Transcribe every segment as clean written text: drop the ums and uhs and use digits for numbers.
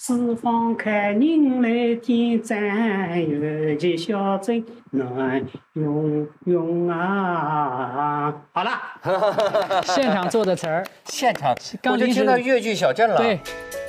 四方开，人来点赞，越剧小镇暖融融啊！好了， 现场做的词儿， 现场刚临时我就听到越剧小镇了。 对，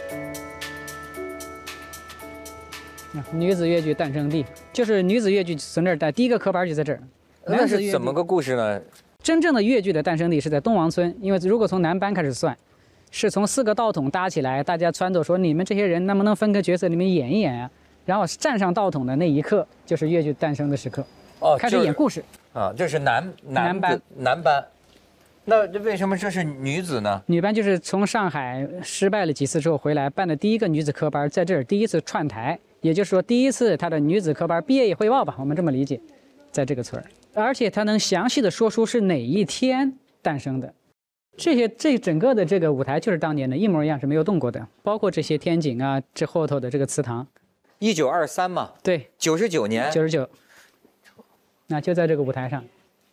女子越剧诞生地，就是女子越剧从那儿诞，第一个科班就在这儿。 那是怎么个故事呢？ 真正的越剧的诞生地是在东王村，因为如果从南班开始算，是从4个道筒搭起来，大家撺掇说你们这些人能不能分个角色，你们演一演啊？然后站上道筒的那一刻，就是越剧诞生的时刻。 哦， 开始演故事啊，这是男班。那为什么这是女子呢？ 女班就是从上海失败了几次之后回来办的第一个女子科班，在这儿第一次串台，也就是说第一次她的女子科班毕业汇报吧，我们这么理解，在这个村儿，而且她能详细的说出是哪一天诞生的。这整个的这个舞台就是当年的一模一样，是没有动过的，包括这些天井啊，这后头的这个祠堂。 1923嘛， 对 ，99年 ，99，那就在这个舞台上。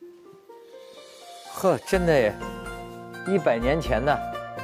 呵，真的耶，100年前呢。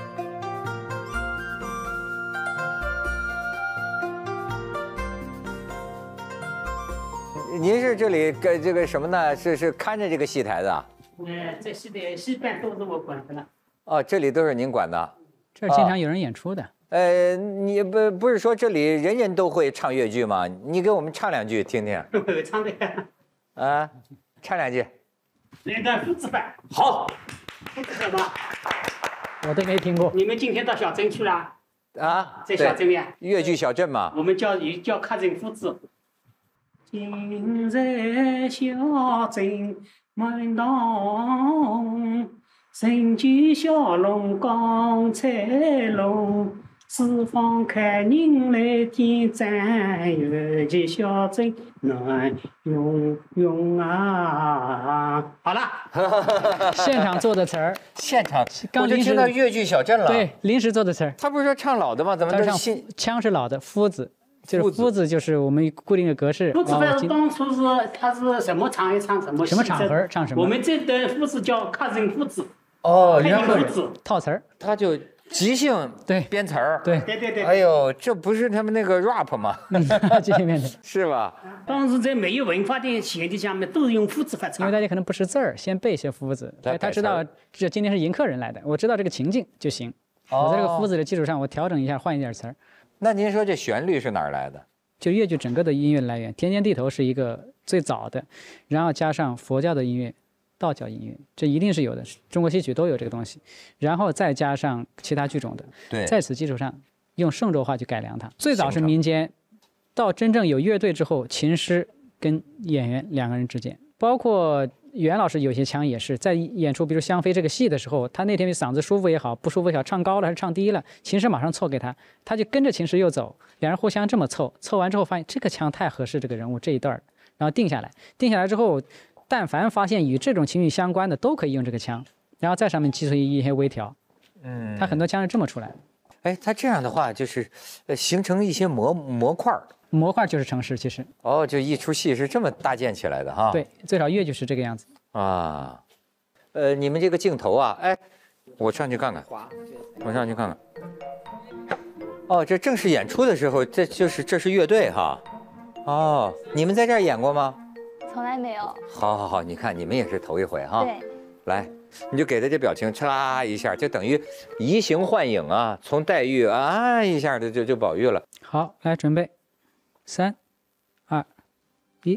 您是这里跟这个什么呢？是看着这个戏台的啊？ 这戏班都是我管的了。 哦，这里都是您管的。 这儿经常有人演出的。 你不是说这里人人都会唱越剧吗？你给我们唱2句听听。 我唱的。 啊，唱2句。 那个夫子班。 好。 夫子什么？ 我都没听过。 你们今天到小镇去了？ 啊， 在小镇呀。 越剧小镇嘛。 我们叫客人夫子。今日小镇满堂，人间小龙江彩龙，四方开，人来点赞，越剧小镇暖融融啊！好了， 现场做的词儿， 现场刚我就听到越剧小镇了。 对，临时做的词儿。 他不是说唱老的吗？怎么都新？ 腔是老的，夫子。就是夫子，就是我们固定的格式。 夫子班当初他是什么场一唱什么戏， 什么场合唱什么。 我们这的夫子叫客人夫子。 哦， 然后套词儿， 他就即兴对编词儿。 对。 哎呦，这不是他们那个 rap 吗？ 即兴编词是吧？ 当时在没有文化的前提下面，都是用夫子法唱。 因为大家可能不识字儿，先背一些夫子。他知道这今天是迎客人来的，我知道这个情境就行。我在这个夫子的基础上，我调整一下，换一点词儿。 那您说这旋律是哪儿来的？ 就越剧整个的音乐来源，田间地头是一个最早的，然后加上佛教的音乐、道教音乐，这一定是有的。中国戏曲都有这个东西，然后再加上其他剧种的， 对， 在此基础上用圣州话去改良它。最早是民间，到真正有乐队之后，琴师跟演员2个人之间，包括袁老师有些腔也是在演出，比如《香妃》这个戏的时候，他那天嗓子舒服也好，不舒服也好，唱高了还是唱低了，琴师马上凑给他，他就跟着琴师又走，2人互相这么凑，凑完之后发现这个腔太合适这个人物这一段，然后定下来，定下来之后，但凡发现与这种情绪相关的都可以用这个腔，然后在上面基础一些微调，他很多腔是这么出来的。 哎，他这样的话就是形成一些模块。 模块就是程式，其实哦，就一出戏是这么搭建起来的哈。 对，最少越剧是这个样子啊。你们这个镜头啊，哎，我上去看看，我上去看看。哦，这正式演出的时候，这是乐队哈。哦，你们在这儿演过吗？ 从来没有。 好，你看你们也是头一回哈。 对。 来，你就给他这表情，哧啦一下，就等于移形换影啊，从黛玉啊一下就宝玉了。 好，来准备。3、2、1。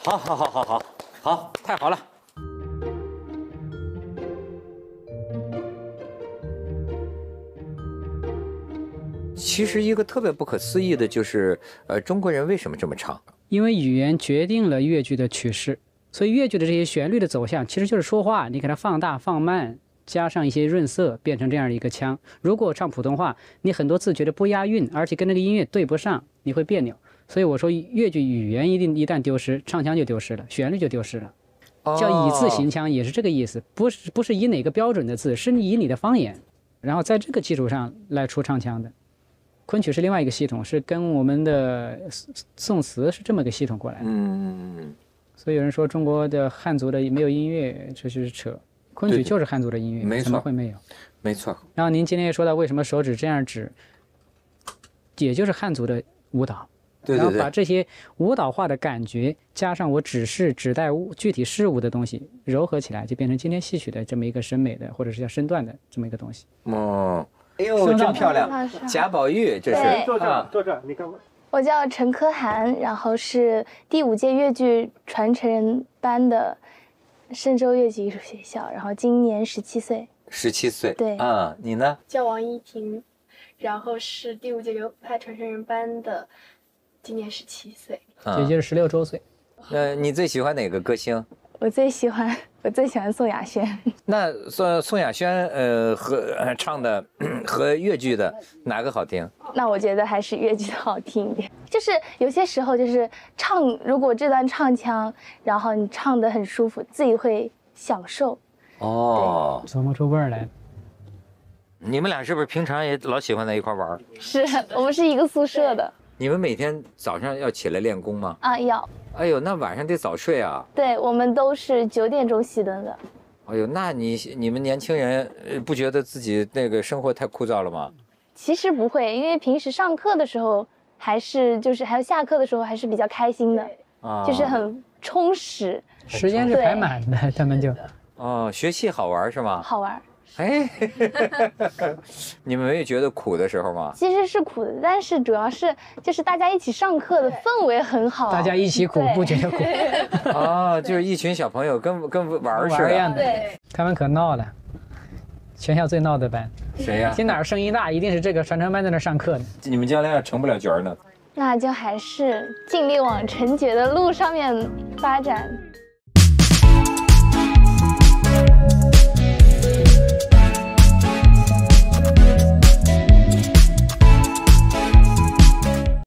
好，太好了。其实一个特别不可思议的就是，中国人为什么这么唱？ 因为语言决定了越剧的曲式，所以越剧的这些旋律的走向其实就是说话，你给它放大放慢，加上一些润色，变成这样一个腔。如果唱普通话，你很多字觉得不押韵，而且跟那个音乐对不上，你会别扭。所以我说越剧语言一旦丢失，唱腔就丢失了，旋律就丢失了。叫以字行腔也是这个意思，不是以哪个标准的字，是以你的方言，然后在这个基础上来出唱腔的。昆曲是另外一个系统，是跟我们的宋词是这么个系统过来的。所以有人说中国的汉族的没有音乐，这就是扯。昆曲就是汉族的音乐， 没错， 怎么会没有？ 没错。 然后您今天也说到为什么手指这样指，也就是汉族的舞蹈。 对。 然后把这些舞蹈化的感觉加上我指代具体事物的东西糅合起来，就变成今天戏曲的这么一个审美的或者是叫身段的这么一个东西。 哎呦，真漂亮！贾宝玉，这是坐这，你看我叫陈可涵，然后是第5届越剧传承人班的嵊州越剧艺术学校，然后今年17岁。 17岁， 对你呢？ 叫王依婷，然后是第5届流派传承人班的，今年17岁。 也就是16周岁。 你最喜欢哪个歌星？ 我最喜欢宋亚轩。 那宋亚轩和唱的和越剧的哪个好听？ 那我觉得还是越剧的好听一点。就是有些时候就是如果这段唱腔，然后你唱得很舒服，自己会享受。 琢磨出味儿来。 你们俩是不是平常也老喜欢在一块玩？ 是我们是一个宿舍的。 你们每天早上要起来练功吗？ 要。 哎呦，那晚上得早睡啊。 对，我们都是9点钟熄灯的。 哎呦，那你们年轻人不觉得自己那个生活太枯燥了吗？ 其实不会，因为平时上课的时候还有下课的时候还是比较开心的，就是很充实。 时间是排满的，他们就。 学戏好玩是吗？ 好玩。 哎，你们没有觉得苦的时候吗？ 其实是苦的，但是主要是就是大家一起上课的氛围很好， 大家一起苦不觉得苦。 就是一群小朋友跟玩似的。 对， 他们可闹了，全校最闹的班。 谁呀？ 听哪儿声音大，一定是这个传承班在那上课呢。 你们将来要成不了角呢？ 那就还是尽力往成角的路上面发展。